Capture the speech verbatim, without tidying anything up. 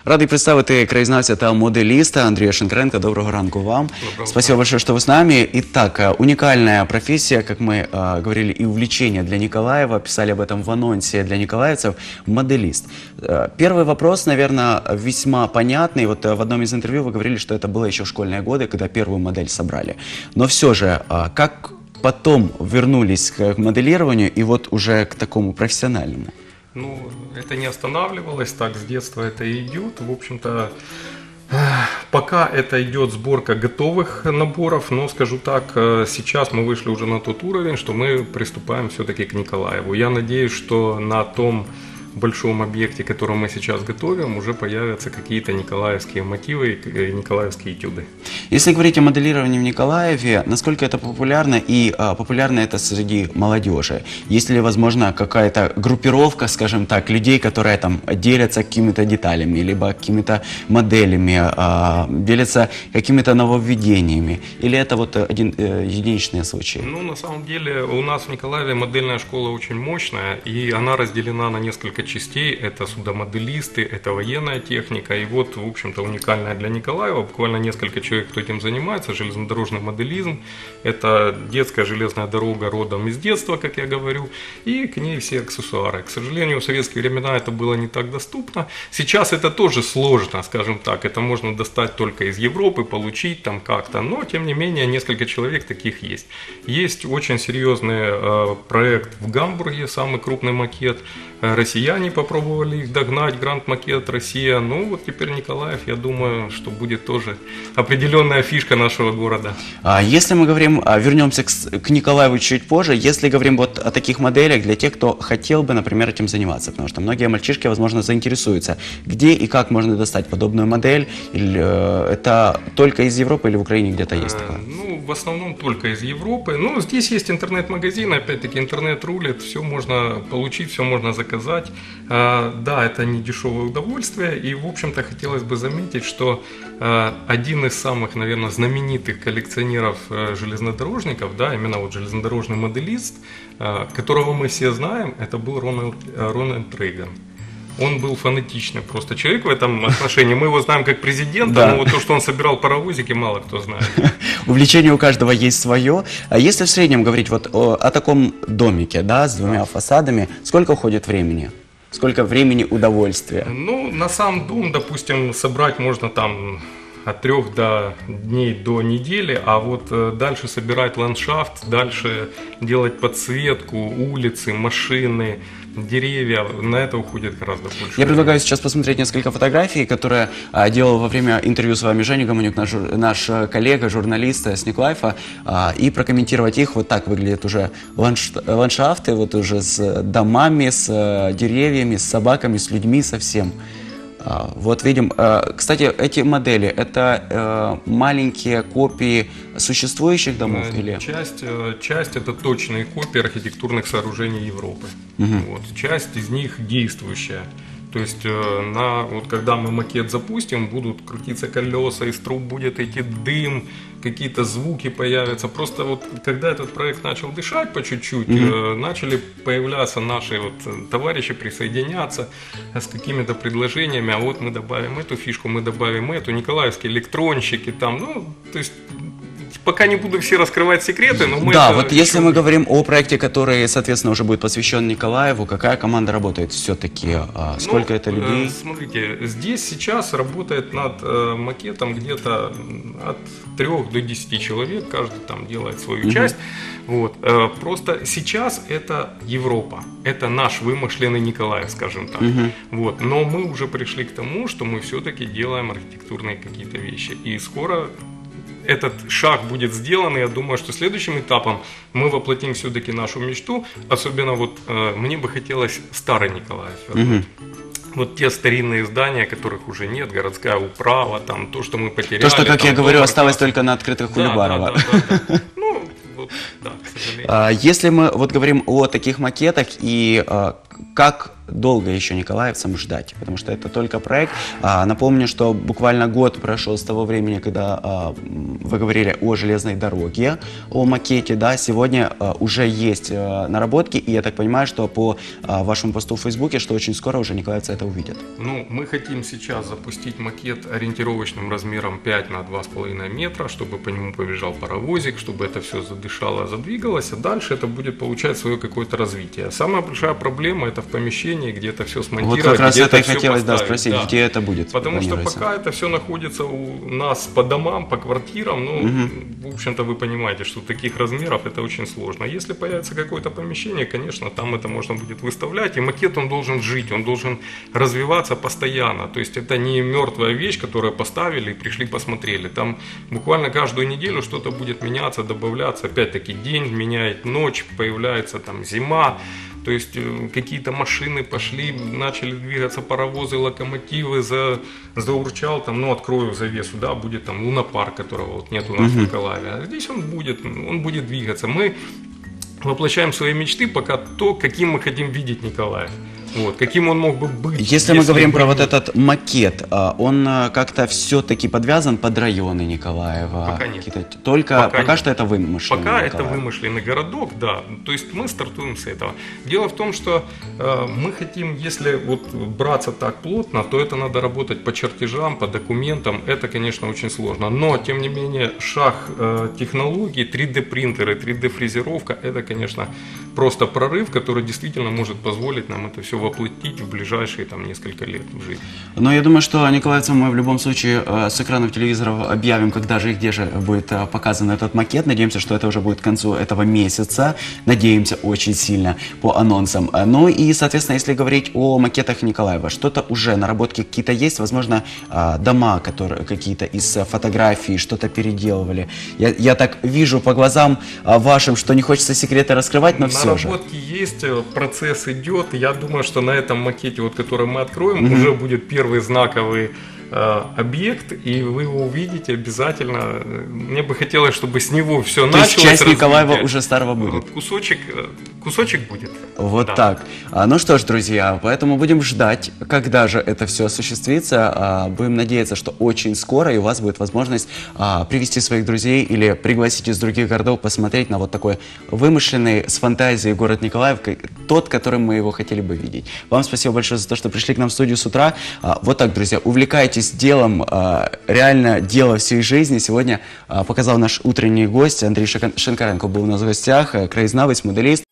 Радий представити краєзнавця та моделиста Андрея Шинкаренко. Доброго ранку вам. Доброго. Спасибо большое, что вы с нами. Итак, уникальная профессия, как мы э, говорили, и увлечение для Николаева. Писали об этом в анонсе для николаевцев. Моделист. Э, первый вопрос, наверное, весьма понятный. Вот э, в одном из интервью вы говорили, что это было еще в школьные годы, когда первую модель собрали. Но все же, э, как потом вернулись к моделированию и вот уже к такому профессиональному? Ну, это не останавливалось, так с детства это и идет. В общем-то, пока это идет сборка готовых наборов, но скажу так, сейчас мы вышли уже на тот уровень, что мы приступаем все-таки к Николаеву. Я надеюсь, что на том большом объекте, который мы сейчас готовим, уже появятся какие-то николаевские мотивы и николаевские этюды. Если говорить о моделировании в Николаеве, насколько это популярно и а, популярно это среди молодежи? Есть ли, возможно, какая-то группировка, скажем так, людей, которые там делятся какими-то деталями, либо какими-то моделями, а, делятся какими-то нововведениями? Или это вот один, э, единичные случаи? Ну, на самом деле, у нас в Николаеве модельная школа очень мощная, и она разделена на несколько частей. Это судомоделисты, это военная техника. И вот, в общем-то, уникальная для Николаева, буквально несколько человек, кто этим занимается, железнодорожный моделизм. Это детская железная дорога родом из детства, как я говорю, и к ней все аксессуары. К сожалению, в советские времена это было не так доступно. Сейчас это тоже сложно, скажем так. Это можно достать только из Европы, получить там как-то. Но, тем не менее, несколько человек таких есть. Есть очень серьезный э, проект в Гамбурге, самый крупный макет. Россияне попробовали их догнать, Гранд Макет Россия. Ну вот теперь Николаев, я думаю, что будет тоже определенная фишка нашего города. А если мы говорим, вернемся к, к Николаеву чуть позже, если говорим вот о таких моделях для тех, кто хотел бы, например, этим заниматься, потому что многие мальчишки, возможно, заинтересуются, где и как можно достать подобную модель, или э, это только из Европы или в Украине где-то есть такое? Ну, в основном только из Европы. Ну, здесь есть интернет-магазин, опять-таки интернет рулит, все можно получить, все можно заказать. А, да, это не дешевое удовольствие, и, в общем-то, хотелось бы заметить, что а, один из самых, наверное, знаменитых коллекционеров а, железнодорожников, да, именно вот железнодорожный моделист, а, которого мы все знаем, это был Рональд, Рональд Рейган. Он был фанатичный просто человек в этом отношении. Мы его знаем как президента, да. Но вот то, что он собирал паровозики, мало кто знает. Увлечение у каждого есть свое. А если в среднем говорить вот о, о таком домике, да, с двумя фасадами, сколько уходит времени? Сколько времени удовольствия? Ну, на сам дом, допустим, собрать можно там от трех до дней до недели, а вот дальше собирать ландшафт, дальше делать подсветку, улицы, машины, деревья, на это уходит гораздо больше. Я предлагаю сейчас посмотреть несколько фотографий, которые а, делал во время интервью с вами Женя Гомонюк, наш, наш коллега, журналист с Николаева, а, и прокомментировать их. Вот так выглядят уже ландш, ландшафты, вот уже с домами, с а, деревьями, с собаками, с людьми совсем. А, вот видим, а, кстати, эти модели, это а, маленькие копии существующих домов? Или? Часть, часть это точные копии архитектурных сооружений Европы. Угу. Вот, часть из них действующая. То есть, на, вот, когда мы макет запустим, будут крутиться колеса, из труб будет идти дым, какие-то звуки появятся. Просто вот, когда этот проект начал дышать по чуть-чуть, mm-hmm. начали появляться наши вот, товарищи, присоединяться с какими-то предложениями. А вот мы добавим эту фишку, мы добавим эту, николаевские электронщики там, ну, то есть... Пока не буду все раскрывать секреты, но мы... Да, это... вот если мы говорим о проекте, который, соответственно, уже будет посвящен Николаеву, какая команда работает все-таки? Сколько ну, это людей? Смотрите, здесь сейчас работает над э, макетом где-то от трёх до десяти человек, каждый там делает свою угу. часть. Вот. Э, просто сейчас это Европа, это наш вымышленный Николаев, скажем так. Угу. Вот. Но мы уже пришли к тому, что мы все-таки делаем архитектурные какие-то вещи. И скоро... Этот шаг будет сделан, и я думаю, что следующим этапом мы воплотим все-таки нашу мечту. Особенно вот э, мне бы хотелось старый Николаев. Угу. Вот те старинные здания, которых уже нет, городская управа, там то, что мы потеряли. То, что, как там, я говорю, Парк... осталось только на открытых да, Кулебарова. Да, да, да, да. Ну, вот, да, к сожалению. Если мы вот говорим о таких макетах и как долго еще николаевцам ждать, потому что это только проект. А, напомню, что буквально год прошел с того времени, когда а, вы говорили о железной дороге, о макете, да, сегодня а, уже есть а, наработки, и я так понимаю, что по а, вашему посту в Фейсбуке, что очень скоро уже николаевцы это увидят. Ну, мы хотим сейчас запустить макет ориентировочным размером пять на два с половиной метра, чтобы по нему побежал паровозик, чтобы это все задышало, задвигалось, а дальше это будет получать свое какое-то развитие. Самая большая проблема это в помещении, где это все смонтировать, вот как раз где это это и все хотелось да, поставить. спросить, Да. где это будет. Потому что пока это все находится у нас по домам, по квартирам, ну, угу. в общем-то, вы понимаете, что таких размеров это очень сложно. Если появится какое-то помещение, конечно, там это можно будет выставлять, и макет он должен жить, он должен развиваться постоянно. То есть это не мертвая вещь, которую поставили и пришли посмотрели. Там буквально каждую неделю что-то будет меняться, добавляться. Опять-таки день меняет ночь, появляется там зима. То есть какие-то машины пошли, начали двигаться паровозы, локомотивы, за, заурчал там, ну открою завесу, да, будет там лунопарк, которого вот нет у нас uh-huh. в Николаеве. А здесь он будет, он будет двигаться. Мы воплощаем свои мечты пока то, каким мы хотим видеть Николаев. Вот, каким он мог бы быть. Если, если мы говорим про вот этот макет, он как-то все-таки подвязан под районы Николаева? Пока нет. Только пока, пока нет. что это вымышленный Пока Николаев. это вымышленный городок, да. То есть мы стартуем с этого. Дело в том, что э, мы хотим, если вот браться так плотно, то это надо работать по чертежам, по документам. Это, конечно, очень сложно. Но, тем не менее, шаг э, технологий, три дэ принтеры, три дэ фрезеровка, это, конечно, просто прорыв, который действительно может позволить нам это все воплотить в ближайшие там несколько лет в жизни. Но я думаю, что николаевцам мы в любом случае с экранов телевизоров объявим, когда же и где же будет показан этот макет. Надеемся, что это уже будет к концу этого месяца. Надеемся очень сильно по анонсам. Ну и, соответственно, если говорить о макетах Николаева, что-то уже, наработки какие-то есть, возможно, дома, которые какие-то из фотографий, что-то переделывали. Я, я так вижу по глазам вашим, что не хочется секреты раскрывать, но все же. Наработки есть, процесс идет. Я думаю, что на этом макете, вот, который мы откроем, mm-hmm. уже будет первый знаковый э, объект, и вы его увидите обязательно. Мне бы хотелось, чтобы с него все То началось. То есть часть Николаева уже старого будет? Кусочек, кусочек будет. Вот да. так. А, ну что ж, друзья, поэтому будем ждать, когда же это все осуществится. А, будем надеяться, что очень скоро, и у вас будет возможность а, привести своих друзей или пригласить из других городов посмотреть на вот такой вымышленный с фантазией город Николаев, тот, которым мы его хотели бы видеть. Вам спасибо большое за то, что пришли к нам в студию с утра. А, вот так, друзья, увлекайтесь делом, а, реально дело всей жизни. Сегодня а, показал наш утренний гость Андрей Шинкаренко, был у нас в гостях, краезнавец, моделист.